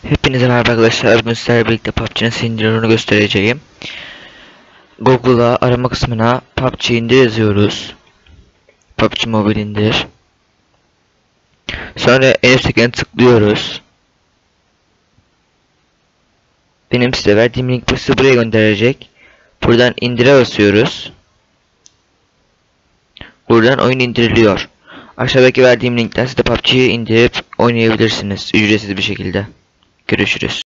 Hepinize merhaba arkadaşlar. Bugün sizlerle birlikte PUBG'nin indiriyorunu göstereceğim. Google'a arama kısmına PUBG indir yazıyoruz. PUBG Mobile indir. Sonra en üsttekine tıklıyoruz. Benim size verdiğim link sizi buraya gönderecek. Buradan indire basıyoruz. Buradan oyun indiriliyor. Aşağıdaki verdiğim linkten siz de PUBG'yi indirip oynayabilirsiniz ücretsiz bir şekilde. Görüşürüz.